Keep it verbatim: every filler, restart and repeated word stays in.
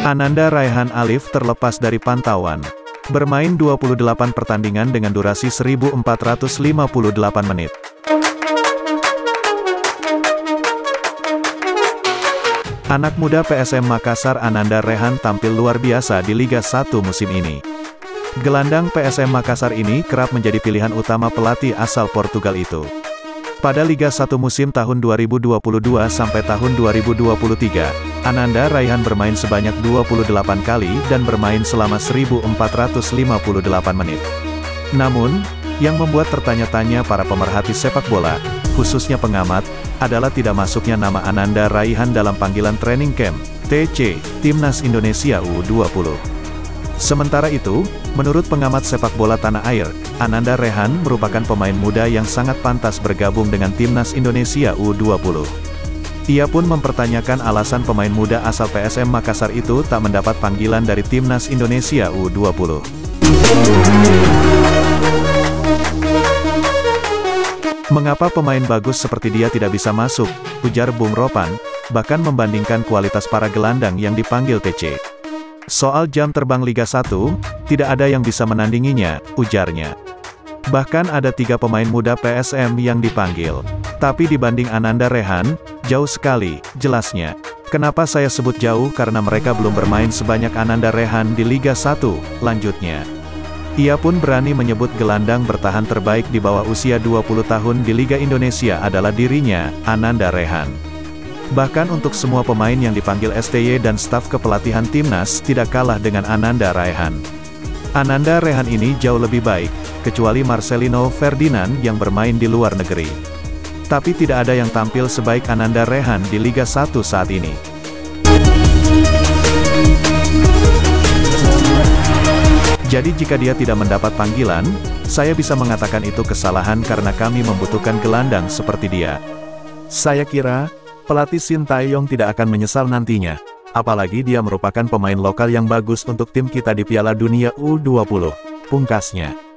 Ananda Raihan Alif terlepas dari pantauan. Bermain dua puluh delapan pertandingan dengan durasi seribu empat ratus lima puluh delapan menit. Anak muda P S M Makassar Ananda Raihan tampil luar biasa di Liga satu musim ini. Gelandang P S M Makassar ini kerap menjadi pilihan utama pelatih asal Portugal itu. Pada Liga satu musim tahun dua ribu dua puluh dua sampai tahun dua ribu dua puluh tiga, Ananda Raihan bermain sebanyak dua puluh delapan kali dan bermain selama seribu empat ratus lima puluh delapan menit. Namun, yang membuat tertanya-tanya para pemerhati sepak bola, khususnya pengamat, adalah tidak masuknya nama Ananda Raihan dalam panggilan training camp, T C, Timnas Indonesia U dua puluh. Sementara itu, menurut pengamat sepak bola tanah air, Ananda Raihan merupakan pemain muda yang sangat pantas bergabung dengan Timnas Indonesia U dua puluh. Ia pun mempertanyakan alasan pemain muda asal P S M Makassar itu tak mendapat panggilan dari Timnas Indonesia U dua puluh. Mengapa pemain bagus seperti dia tidak bisa masuk, ujar Bung Ropan, bahkan membandingkan kualitas para gelandang yang dipanggil T C. Soal jam terbang Liga satu, tidak ada yang bisa menandinginya, ujarnya. Bahkan ada tiga pemain muda P S M yang dipanggil. Tapi dibanding Ananda Raihan, jauh sekali, jelasnya. Kenapa saya sebut jauh karena mereka belum bermain sebanyak Ananda Raihan di Liga satu, lanjutnya. Ia pun berani menyebut gelandang bertahan terbaik di bawah usia dua puluh tahun di Liga Indonesia adalah dirinya, Ananda Raihan. Bahkan untuk semua pemain yang dipanggil S T Y dan staf kepelatihan Timnas tidak kalah dengan Ananda Raihan. Ananda Raihan ini jauh lebih baik, kecuali Marcelino Ferdinand yang bermain di luar negeri. Tapi tidak ada yang tampil sebaik Ananda Raihan di Liga satu saat ini. Jadi jika dia tidak mendapat panggilan, saya bisa mengatakan itu kesalahan karena kami membutuhkan gelandang seperti dia. Saya kira, pelatih Sintayong tidak akan menyesal nantinya. Apalagi dia merupakan pemain lokal yang bagus untuk tim kita di Piala Dunia U dua puluh, pungkasnya.